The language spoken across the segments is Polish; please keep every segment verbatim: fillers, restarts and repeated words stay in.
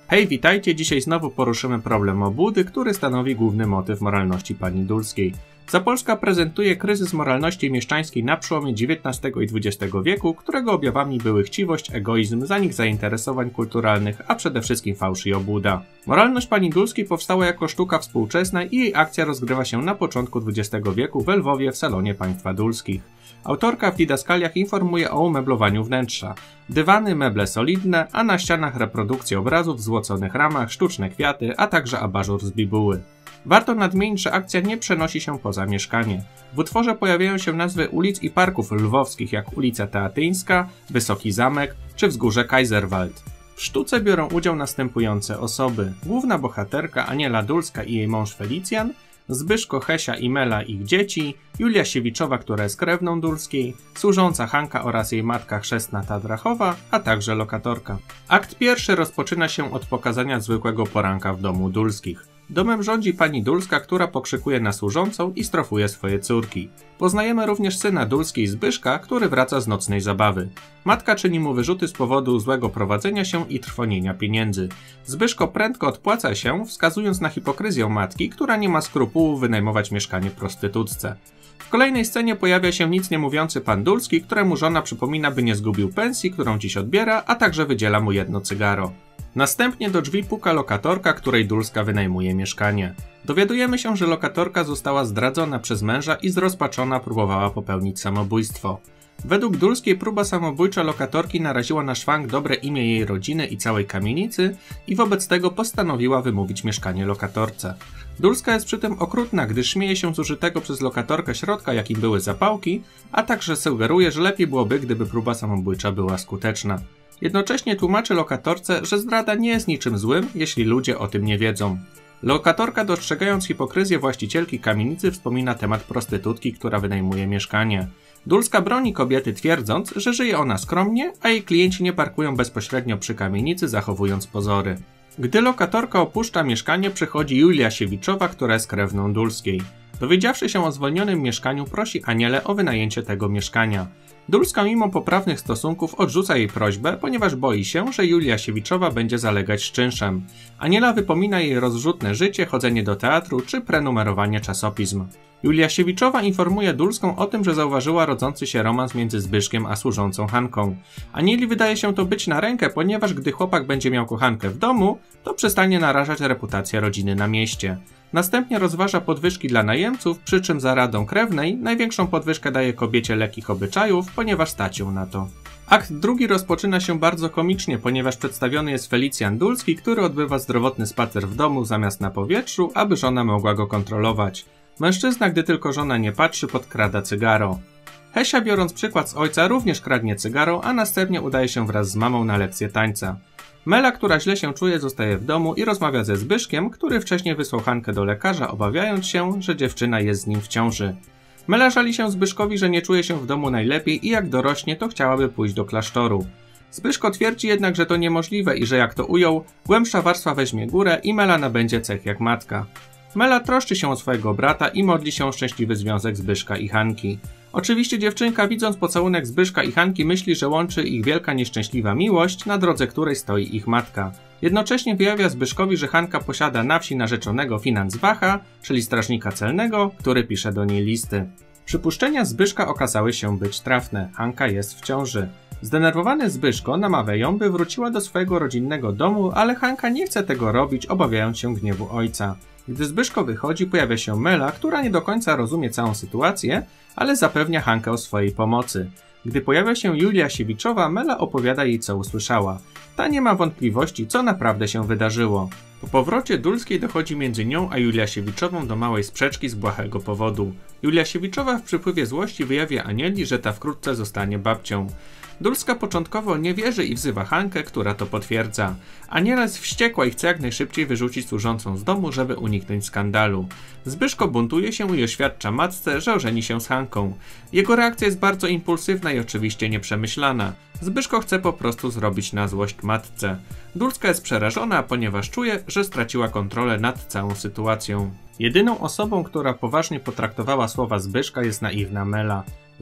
Hej, witajcie! Dzisiaj znowu poruszymy problem obłudy, który stanowi główny motyw moralności pani Dulskiej. Zapolska prezentuje kryzys moralności mieszczańskiej na przełomie dziewiętnastego i dwudziestego wieku, którego objawami były chciwość, egoizm, zanik zainteresowań kulturalnych, a przede wszystkim fałsz i obłuda. Moralność pani Dulskiej powstała jako sztuka współczesna i jej akcja rozgrywa się na początku dwudziestego wieku w Lwowie w salonie państwa Dulskich. Autorka w didaskaliach informuje o umeblowaniu wnętrza. Dywany, meble solidne, a na ścianach reprodukcje obrazów w złoconych ramach, sztuczne kwiaty, a także abażur z bibuły. Warto nadmienić, że akcja nie przenosi się poza mieszkanie. W utworze pojawiają się nazwy ulic i parków lwowskich, jak ulica Teatyńska, Wysoki Zamek czy Wzgórze Kaiserwald. W sztuce biorą udział następujące osoby: główna bohaterka Aniela Dulska i jej mąż Felicjan, Zbyszko, Hesia i Mela, ich dzieci, Julia Siewiczowa, która jest krewną Dulskiej, służąca Hanka oraz jej matka chrzestna Tadrachowa, a także lokatorka. Akt pierwszy rozpoczyna się od pokazania zwykłego poranka w domu Dulskich. Domem rządzi pani Dulska, która pokrzykuje na służącą i strofuje swoje córki. Poznajemy również syna Dulskiej, Zbyszka, który wraca z nocnej zabawy. Matka czyni mu wyrzuty z powodu złego prowadzenia się i trwonienia pieniędzy. Zbyszko prędko odpłaca się, wskazując na hipokryzję matki, która nie ma skrupułów wynajmować mieszkanie prostytutce. W kolejnej scenie pojawia się nic nie mówiący pan Dulski, któremu żona przypomina, by nie zgubił pensji, którą dziś odbiera, a także wydziela mu jedno cygaro. Następnie do drzwi puka lokatorka, której Dulska wynajmuje mieszkanie. Dowiadujemy się, że lokatorka została zdradzona przez męża i zrozpaczona próbowała popełnić samobójstwo. Według Dulskiej próba samobójcza lokatorki naraziła na szwank dobre imię jej rodziny i całej kamienicy i wobec tego postanowiła wymówić mieszkanie lokatorce. Dulska jest przy tym okrutna, gdyż śmieje się z użytego przez lokatorkę środka, jakim były zapałki, a także sugeruje, że lepiej byłoby, gdyby próba samobójcza była skuteczna. Jednocześnie tłumaczy lokatorce, że zdrada nie jest niczym złym, jeśli ludzie o tym nie wiedzą. Lokatorka, dostrzegając hipokryzję właścicielki kamienicy, wspomina temat prostytutki, która wynajmuje mieszkanie. Dulska broni kobiety, twierdząc, że żyje ona skromnie, a jej klienci nie parkują bezpośrednio przy kamienicy, zachowując pozory. Gdy lokatorka opuszcza mieszkanie, przychodzi Julia Siewiczowa, która jest krewną Dulskiej. Dowiedziawszy się o zwolnionym mieszkaniu, prosi Anielę o wynajęcie tego mieszkania. Dulska mimo poprawnych stosunków odrzuca jej prośbę, ponieważ boi się, że Julia Siewiczowa będzie zalegać z czynszem. Aniela wypomina jej rozrzutne życie, chodzenie do teatru czy prenumerowanie czasopism. Julia Siewiczowa informuje Dulską o tym, że zauważyła rodzący się romans między Zbyszkiem a służącą Hanką. Anieli wydaje się to być na rękę, ponieważ gdy chłopak będzie miał kochankę w domu, to przestanie narażać reputację rodziny na mieście. Następnie rozważa podwyżki dla najemców, przy czym za radą krewnej największą podwyżkę daje kobiecie lekkich obyczajów, ponieważ stać ją na to. Akt drugi rozpoczyna się bardzo komicznie, ponieważ przedstawiony jest Felicjan Dulski, który odbywa zdrowotny spacer w domu zamiast na powietrzu, aby żona mogła go kontrolować. Mężczyzna, gdy tylko żona nie patrzy, podkrada cygaro. Hesia, biorąc przykład z ojca, również kradnie cygaro, a następnie udaje się wraz z mamą na lekcję tańca. Mela, która źle się czuje, zostaje w domu i rozmawia ze Zbyszkiem, który wcześniej wysłał Hankę do lekarza, obawiając się, że dziewczyna jest z nim w ciąży. Mela żali się Zbyszkowi, że nie czuje się w domu najlepiej i jak dorośnie, to chciałaby pójść do klasztoru. Zbyszko twierdzi jednak, że to niemożliwe i że jak to ujął, głębsza warstwa weźmie górę i Mela nabędzie cech jak matka. Mela troszczy się o swojego brata i modli się o szczęśliwy związek Zbyszka i Hanki. Oczywiście dziewczynka, widząc pocałunek Zbyszka i Hanki, myśli, że łączy ich wielka nieszczęśliwa miłość, na drodze której stoi ich matka. Jednocześnie wyjawia Zbyszkowi, że Hanka posiada na wsi narzeczonego Finansbacha, czyli strażnika celnego, który pisze do niej listy. Przypuszczenia Zbyszka okazały się być trafne. Hanka jest w ciąży. Zdenerwowany Zbyszko namawia ją, by wróciła do swojego rodzinnego domu, ale Hanka nie chce tego robić, obawiając się gniewu ojca. Gdy Zbyszko wychodzi, pojawia się Mela, która nie do końca rozumie całą sytuację, ale zapewnia Hankę o swojej pomocy. Gdy pojawia się Julia Siewiczowa, Mela opowiada jej, co usłyszała. Ta nie ma wątpliwości, co naprawdę się wydarzyło. Po powrocie Dulskiej dochodzi między nią a Julia Siewiczową do małej sprzeczki z błahego powodu. Julia Siewiczowa w przypływie złości wyjawia Anieli, że ta wkrótce zostanie babcią. Dulska początkowo nie wierzy i wzywa Hankę, która to potwierdza. Aniela jest wściekła i chce jak najszybciej wyrzucić służącą z domu, żeby uniknąć skandalu. Zbyszko buntuje się i oświadcza matce, że ożeni się z Hanką. Jego reakcja jest bardzo impulsywna i oczywiście nieprzemyślana. Zbyszko chce po prostu zrobić na złość matce. Dulska jest przerażona, ponieważ czuje, że straciła kontrolę nad całą sytuacją. Jedyną osobą, która poważnie potraktowała słowa Zbyszka, jest naiwna Mela.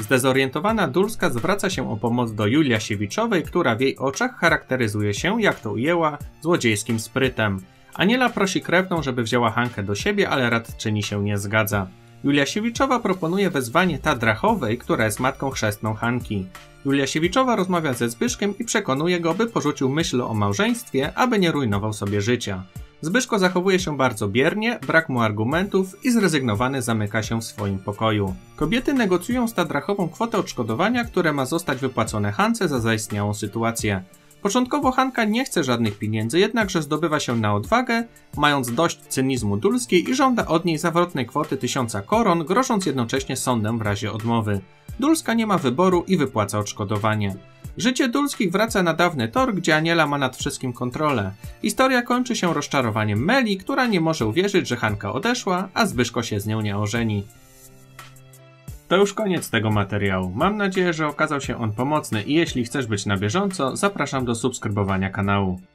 Zdezorientowana Dulska zwraca się o pomoc do Julii Jasiewiczowej, która w jej oczach charakteryzuje się, jak to ujęła, złodziejskim sprytem. Aniela prosi krewną, żeby wzięła Hankę do siebie, ale radczyni się nie zgadza. Julia Siewiczowa proponuje wezwanie Tadrachowej, która jest matką chrzestną Hanki. Julia Siewiczowa rozmawia ze Zbyszkiem i przekonuje go, by porzucił myśl o małżeństwie, aby nie rujnował sobie życia. Zbyszko zachowuje się bardzo biernie, brak mu argumentów i zrezygnowany zamyka się w swoim pokoju. Kobiety negocjują z Tadrachową kwotę odszkodowania, które ma zostać wypłacone Hance za zaistniałą sytuację. Początkowo Hanka nie chce żadnych pieniędzy, jednakże zdobywa się na odwagę, mając dość cynizmu Dulskiej i żąda od niej zawrotnej kwoty tysiąca koron, grożąc jednocześnie sądem w razie odmowy. Dulska nie ma wyboru i wypłaca odszkodowanie. Życie Dulskich wraca na dawny tor, gdzie Aniela ma nad wszystkim kontrolę. Historia kończy się rozczarowaniem Meli, która nie może uwierzyć, że Hanka odeszła, a Zbyszko się z nią nie ożeni. To już koniec tego materiału. Mam nadzieję, że okazał się on pomocny i jeśli chcesz być na bieżąco, zapraszam do subskrybowania kanału.